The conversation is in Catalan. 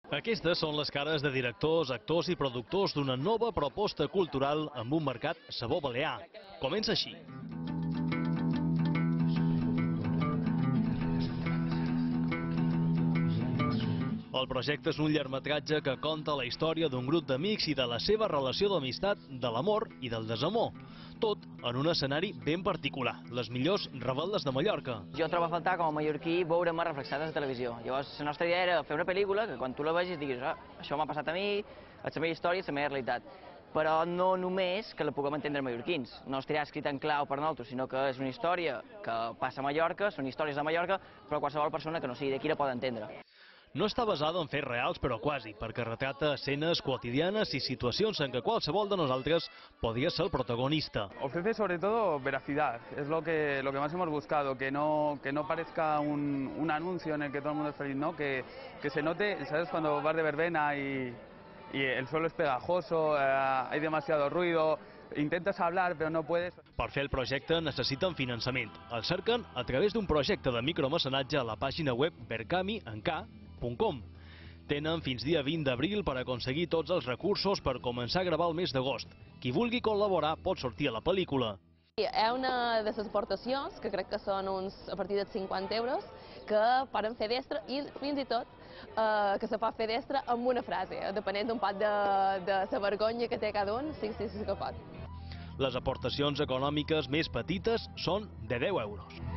Aquestes són les cares de directors, actors i productors d'una nova proposta cultural amb un mercat sabor balear. Comença així. El projecte és un llargmetratge que conta la història d'un grup d'amics i de la seva relació d'amistat, de l'amor i del desamor. Tot en un escenari ben particular, les millors rebel·les de Mallorca. Jo trobo a faltar, com a mallorquí, veure-me reflexat a la televisió. Llavors, la nostra idea era fer una pel·lícula que quan tu la vegis diguis això m'ha passat a mi, és la meva història, és la meva realitat. Però no només que la puguem entendre mallorquins. No estarà escrit en clau per nosaltres, sinó que és una història que passa a Mallorca, són històries de Mallorca, però qualsevol persona que no sigui d'aquí la pot entendre. No està basada en fets reals, però quasi, perquè retrata escenes quotidianes y situacions en què qualsevol de nosaltres podria ser el protagonista. Ofrece sobre todo veracidad, es lo que más hemos buscado, que no parezca un anuncio en el que todo el mundo es feliz, ¿no? Que se note, ¿sabes? Cuando vas de verbena y el suelo es pegajoso, hay demasiado ruido, intentes hablar però no puedes. Per fer el projecte necessiten finançament. El cerquen a través d'un projecte de micromecenatge a la pàgina web berkami.com. Tenen fins dia 20 d'abril per aconseguir tots els recursos per començar a gravar el mes d'agost. Qui vulgui col·laborar pot sortir a la pel·lícula. Hi ha una de les aportacions, que crec que són a partir de 50 euros, que poden fer d'extra i fins i tot que se pot fer d'extra amb una frase, depenent d'un poc de la vergonya que té cada un, sí que pot. Les aportacions econòmiques més petites són de 10 euros.